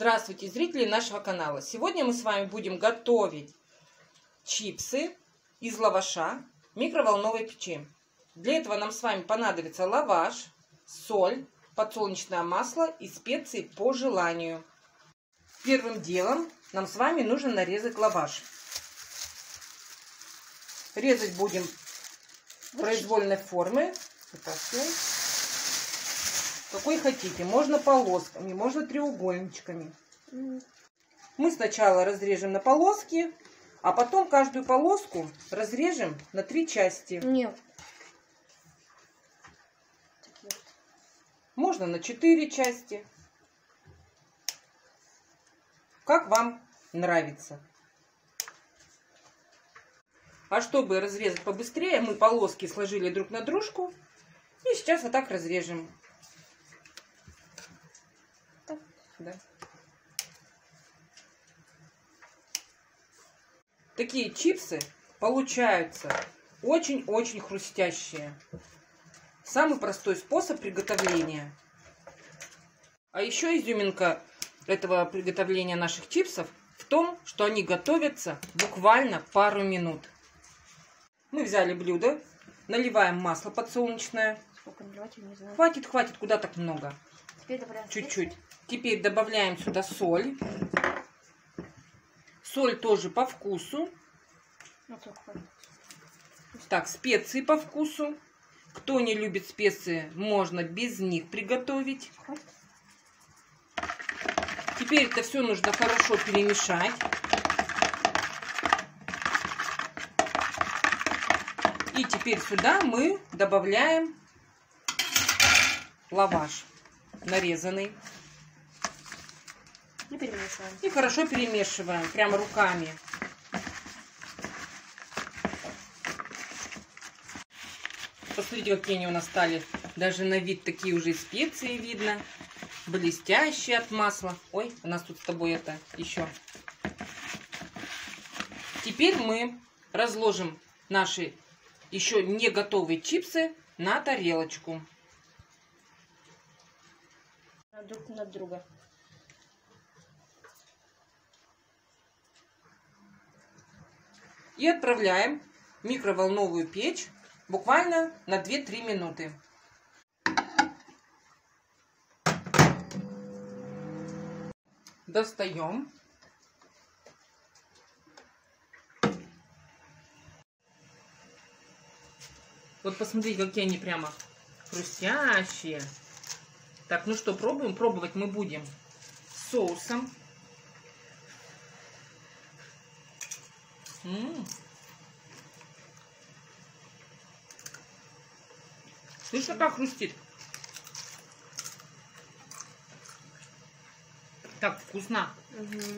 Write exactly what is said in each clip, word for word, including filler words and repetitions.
Здравствуйте, зрители нашего канала! Сегодня мы с вами будем готовить чипсы из лаваша в микроволновой печи. Для этого нам с вами понадобится лаваш, соль, подсолнечное масло и специи по желанию. Первым делом нам с вами нужно нарезать лаваш. Резать будем в произвольной формы. Какой хотите. Можно полосками, можно треугольничками. Мы сначала разрежем на полоски, а потом каждую полоску разрежем на три части. Нет. Можно на четыре части. Как вам нравится. А чтобы разрезать побыстрее, мы полоски сложили друг на дружку. И сейчас вот так разрежем. Так, да. Такие чипсы получаются очень-очень хрустящие. Самый простой способ приготовления. А еще изюминка этого приготовления наших чипсов в том, что они готовятся буквально пару минут. Мы взяли блюдо, наливаем масло подсолнечное. Сколько наливать, я не знаю. Хватит, хватит, куда так много? Теперь добавляем чуть-чуть. Теперь добавляем сюда соль. Соль тоже по вкусу. Так, специи по вкусу. Кто не любит специи, можно без них приготовить. Теперь это все нужно хорошо перемешать. И теперь сюда мы добавляем лаваш нарезанный. И перемешиваем. И хорошо перемешиваем, прямо руками. Посмотрите, какие они у нас стали. Даже на вид такие уже специи видно. Блестящие от масла. Ой, у нас тут с тобой это еще. Теперь мы разложим наши еще не готовые чипсы на тарелочку. Друг на друга. И отправляем в микроволновую печь буквально на две-три минуты. Достаем. Вот посмотрите, какие они прямо хрустящие. Так, ну что, пробуем? Пробовать мы будем с соусом. М-м. Слышно, как хрустит? Так вкусно. Угу.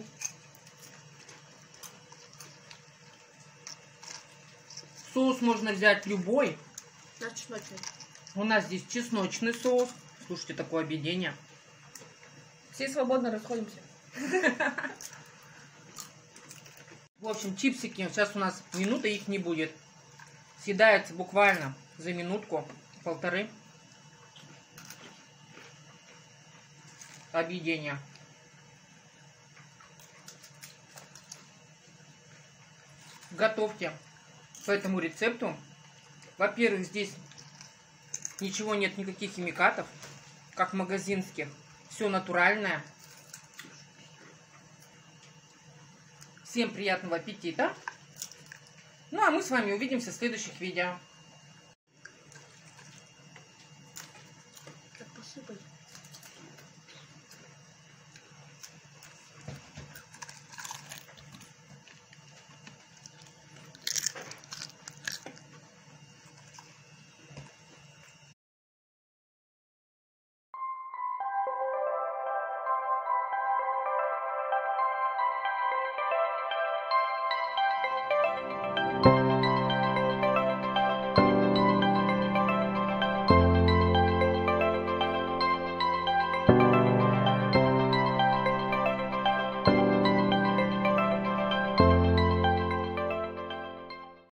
Соус можно взять любой. На чесночный. У нас здесь чесночный соус. Слушайте, такое объедение. Все свободно расходимся. В общем, чипсики, сейчас у нас минута их не будет. Съедается буквально за минутку, полторы. Объедение. Готовьте по этому рецепту. Во-первых, здесь ничего нет, никаких химикатов, как магазинских. Все натуральное. Всем приятного аппетита. Ну а мы с вами увидимся в следующих видео.